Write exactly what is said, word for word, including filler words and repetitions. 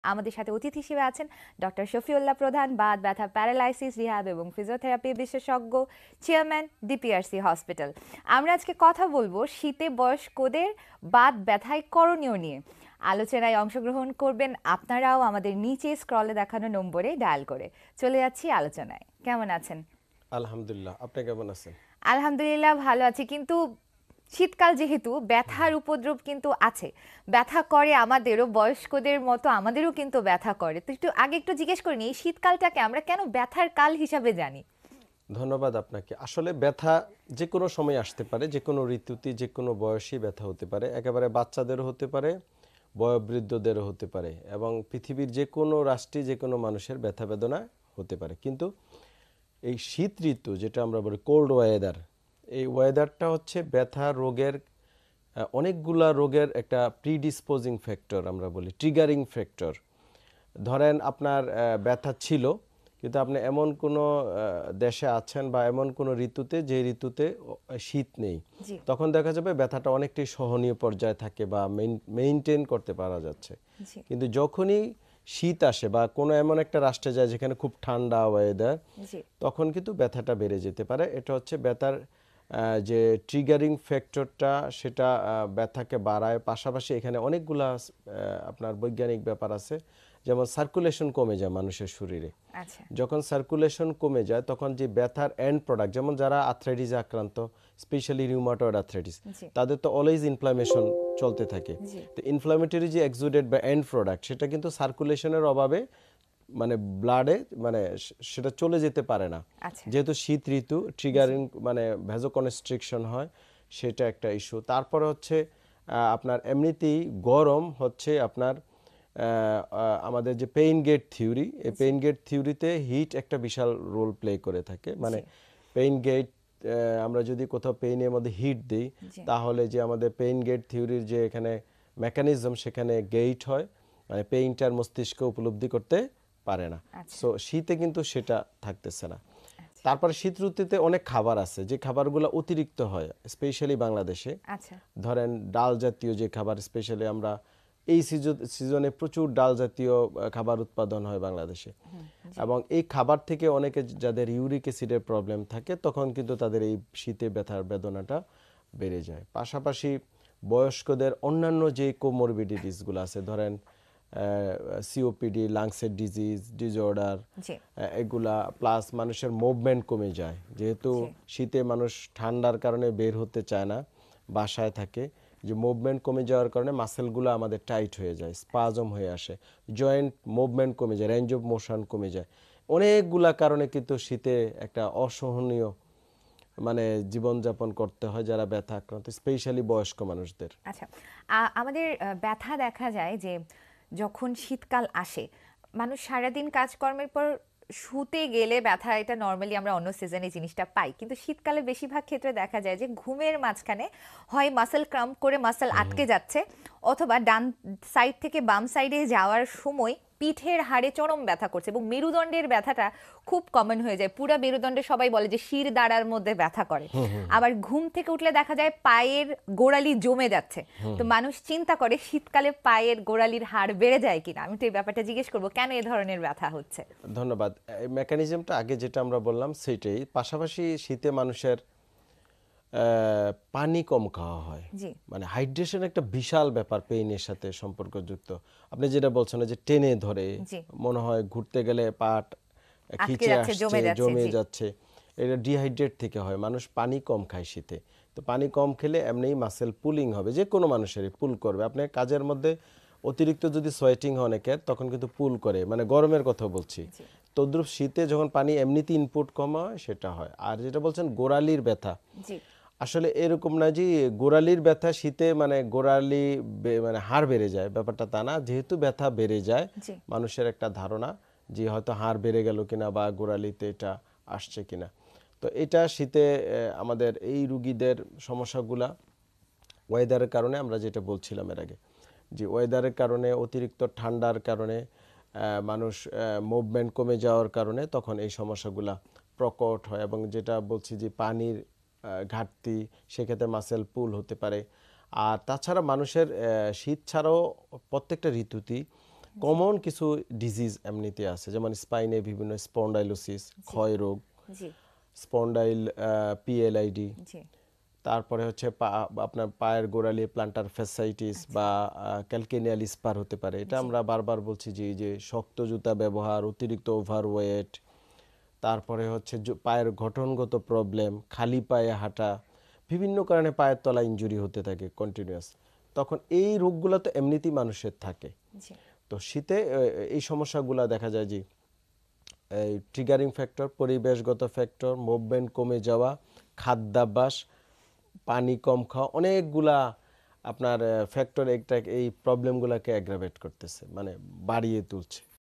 আমাদের সাথে অতিথি হিসেবে আছেন ডক্টর শফিউল্লাহ প্রধান, বাত ব্যথা, প্যারালাইসিস, রিহ্যাব এবং ফিজিওথেরাপি বিশেষজ্ঞ, চেয়ারম্যান ডিপিআরসি হসপিটাল। আমরা আজকে কথা বলবো শীতে বয়স্কদের বাত ব্যথায় করণীয় নিয়ে। আলোচনায় অংশগ্রহণ করবেন আপনারাও আমাদের নিচে স্ক্রলে দেখানো নম্বরে ডায়াল করে। চলে যাচ্ছি আলোচনায়। কেমন আছেন? আলহামদুলিল্লাহ, আপনি কেমন আছেন? আলহামদুলিল্লাহ ভালো আছি, কিন্তু শীতকাল যেহেতু ব্যথার উপদ্রব কিন্তু আছে। ব্যথা করে আমাদেরও, বয়স্কদের মতো আমাদেরও কিন্তু ব্যথা করে। তো একটু আগে একটু জিজ্ঞেস করিনি, এই শীতকালটাকে আমরা কেন ব্যথার কাল হিসাবে জানি? ধন্যবাদ আপনাকে। আসলে ব্যথা যে কোনো সময় আসতে পারে, যে কোনো ঋতুতে, যে কোনো বয়সী ব্যথা হতে পারে। একেবারে বাচ্চাদেরও হতে পারে, বয়োবৃদ্ধদেরও হতে পারে, এবং পৃথিবীর যে কোনো রাষ্ট্রে যে কোনো মানুষের ব্যথা বেদনা হতে পারে। কিন্তু এই শীত ঋতু, যেটা আমরা বলি কোল্ড ওয়েদার, এই ওয়েদারটা হচ্ছে ব্যথা রোগের আহ, অনেকগুলা রোগের একটা প্রিডিসপোজিং ফ্যাক্টর, আমরা বলি ট্রিগারিং ফ্যাক্টর। ধরেন আপনার আহ, ব্যথা ছিল, কিন্তু আপনি এমন কোনো আহ, দেশে আছেন বা এমন কোনো ঋতুতে যে ঋতুতে ও- শীত নেই, জি তখন দেখা যাবে ব্যথাটা অনেকটাই সহনীয় পর্যায়ে থাকে বা মেইনটেইন করতে পারা যাচ্ছে। জি কিন্তু যখনই শীত আসে বা কোনো এমন একটা রাষ্ট্রে যায় যেখানে খুব ঠান্ডা ওয়েদার, জি তখন কিন্তু ব্যথাটা বেড়ে যেতে পারে। এটা হচ্ছে ব্যথার আহ, যে ট্রিগারিং ফ্যাক্টরটা, সেটা আহ, ব্যথাকে বাড়ায়। পাশাপাশি এখানে অনেকগুলা আহ, আপনার বৈজ্ঞানিক ব্যাপার আছে, যেমন সার্কুলেশন কমে যায় মানুষের শরীরে। আচ্ছা যখন সার্কুলেশন কমে যায় তখন যে ব্যথার এন্ড প্রোডাক্ট, যেমন যারা আর্থ্রাইটিসে আক্রান্ত, স্পেশালি রিউমাটয়েড আর্থ্রাইটিস, জি তাদের তো অলওয়েজ ইনফ্লামেশন চলতে থাকে। জি তো ইনফ্লামেটরি যে এক্সুডেড বা এন্ড প্রোডাক্ট, সেটা কিন্তু সার্কুলেশনের অভাবে মানে ব্লাডে মানে সে- সেটা চলে যেতে পারে না। আচ্ছা যেহেতু শীত ঋতু, ট্রিগারিং মানে ভ্যাজোকনস্ট্রিকশন হয়, সেটা একটা ইস্যু। তারপরে হচ্ছে আহ, আপনার এমনিতেই গরম হচ্ছে আপনার আহ, আহ, আমাদের যে পেইন গেট থিওরি, এই জি পেইন গেট থিওরিতে হিট একটা বিশাল রোল প্লে করে থাকে। মানে জি পেইন গেট, আমরা যদি কোথাও পেইনের মধ্যে হিট দিই, জি তাহলে যে আমাদের পেইন গেট থিওরির যে এখানে মেকানিজম, সেখানে গেট হয়, মানে পেইনটার মস্তিষ্ক উপলব্ধি করতে পারে না। আচ্ছা সো শীতে কিন্তু সেটা থাকতেছে না। আচ্ছা তারপরে শীত ঋতুতে অনেক খাবার আছে যে খাবারগুলো অতিরিক্ত হয়, স্পেশালি বাংলাদেশে। আচ্ছা ধরেন ডাল জাতীয় যে খাবার, স্পেশালি আমরা এই সিজন সিজনে প্রচুর ডাল জাতীয় আহ, খাবার উৎপাদন হয় বাংলাদেশে। হুম জি এবং এই খাবার থেকে অনেকে যাদের ইউরিক অ্যাসিডের প্রবলেম থাকে, তখন কিন্তু তাদের এই শীতে ব্যথার বেদনাটা বেড়ে যায়। পাশাপাশি বয়স্কদের অন্যান্য যে কোমরবিডিটিসগুলো আছে, ধরেন সিওপিডি, লাংসের ডিজিজ, ডিজঅর্ডার, জি এগুলা, প্লাস মানুষের মুভমেন্ট কমে যায়। যেহেতু জি শীতে মানুষ ঠান্ডার কারণে বের হতে চায় না, বাসায় থাকে, যে মুভমেন্ট কমে যাওয়ার কারণে মাসেলগুলো আমাদের টাইট হয়ে যায়, স্পাজম হয়ে আসে, জয়েন্ট মুভমেন্ট কমে যায়, রেঞ্জ অফ মোশন কমে যায়। অনেকগুলা কারণে কিন্তু শীতে একটা অসহনীয় মানে জীবনযাপন করতে হয় যারা ব্যথা আক্রান্ত, স্পেশালি বয়স্ক মানুষদের। আচ্ছা আ- আমাদের আহ, ব্যথা দেখা যায় যে যখন শীতকাল আসে, মানুষ সারাদিন কাজকর্মের পর শুতে গেলে ব্যথা, এটা নর্মালি আমরা অন্য সিজনে জিনিসটা পাই, কিন্তু শীতকালে বেশিরভাগ ক্ষেত্রে দেখা যায় যে ঘুমের মাঝখানে হয় মাসেল ক্রাম্প করে মাসেল আটকে যাচ্ছে, অথবা ডান সাইড থেকে বাম সাইডে যাওয়ার সময় পিঠের হাড়ে চরম ব্যথা করছে, এবং মেরুদণ্ডের ব্যথাটা খুব কমন হয়ে যায়। পুরা মেরুদণ্ডে সবাই বলে যে শির দাঁড়ার মধ্যে ব্যথা করে। আবার ঘুম থেকে উঠলে দেখা যায় পায়ের গোড়ালি জমে যাচ্ছে। তো মানুষ চিন্তা করে শীতকালে পায়ের গোড়ালির হাড় বেড়ে যায় কিনা। আমি তো এই ব্যাপারটা জিজ্ঞেস করবো, কেন এ ধরনের ব্যথা হচ্ছে? ধন্যবাদ। এই মেকানিজমটা আগে যেটা আমরা বললাম সেটাই। পাশাপাশি শীতে মানুষের আহ, পানি কম খাওয়া হয়, জি মানে হাইড্রেশন একটা বিশাল ব্যাপার পেইনের সাথে সম্পর্কযুক্ত। আপনি যেটা বলছেন না, যে টেনে ধরে, জি মনে হয় ঘুরতে গেলে পাট আটকে খিচে যাচ্ছে, আসছে, জমে যাচ্ছে। জমে জি যাচ্ছে। এটা ডিহাইড্রেট থেকে হয়। মানুষ পানি কম খায় শীতে। তো পানি কম খেলে এমনিই মাসেল পুলিং হবে, যে কোনো মানুষেরই পুল করবে। আপনি কাজের মধ্যে অতিরিক্ত যদি সোয়েটিং হয় অনেকের, তখন কিন্তু পুল করে, মানে গরমের কথা বলছি। জি তদ্রুপ শীতে যখন পানি এমনিতে ইনপুট কম হয়, সেটা হয়। আর যেটা বলছেন গোড়ালির ব্যথা, জি আসলে এরকম না যে গোড়ালির ব্যথা শীতে মানে গোড়ালি বে- মানে হাড় বেড়ে যায়, ব্যাপারটা তা না। যেহেতু ব্যথা বেড়ে যায়, জি মানুষের একটা ধারণা যে হয়তো হাড় বেড়ে গেল কিনা বা গোড়ালিতে এটা আসছে কিনা। তো এটা শীতে আহ, আমাদের এই রুগীদের সমস্যাগুলা ওয়েদারের কারণে, আমরা যেটা বলছিলাম এর আগে, যে ওয়েদারের কারণে, অতিরিক্ত ঠান্ডার কারণে, আহ, মানুষ মুভমেন্ট কমে যাওয়ার কারণে তখন এই সমস্যাগুলা প্রকট হয়। এবং যেটা বলছি যে পানির আহ, ঘাটতি, সেক্ষেত্রে মাসেল পুল হতে পারে। আর তাছাড়া মানুষের আহ, শীত ছাড়াও প্রত্যেকটা ঋতুতেই কমন কিছু ডিজিজ এমনিতে আছে, যেমন স্পাইনে বিভিন্ন স্পন্ডাইলোসিস, ক্ষয় রোগ, জি স্পন্ডাইল পিএলআইডি, জি তারপরে হচ্ছে পা- আপনার পায়ের গোড়ালি প্লান্টার ফ্যাসাইটিস বা ক্যালকেনিয়াল স্পার হতে পারে। এটা আমরা বারবার বলছি যে এই যে শক্ত জুতা ব্যবহার, অতিরিক্ত ওভারওয়েট, তারপরে হচ্ছে জু- পায়ের গঠনগত প্রবলেম, খালি পায়ে হাঁটা, বিভিন্ন কারণে পায়ের তলা ইনজুরি হতে থাকে কন্টিনিউয়াস। তখন এই রোগগুলো তো এমনিতেই মানুষের থাকে। জি তো শীতে আহ, এই সমস্যাগুলো দেখা যায় যে এই ট্রিগারিং ফ্যাক্টর, পরিবেশগত ফ্যাক্টর, মুভমেন্ট কমে যাওয়া, খাদ্যাভ্যাস, পানি কম খাওয়া, অনেকগুলা আপনার ফ্যাক্টর একটা এই প্রবলেমগুলোকে অ্যাগ্রাভেট করতেছে, মানে বাড়িয়ে তুলছে।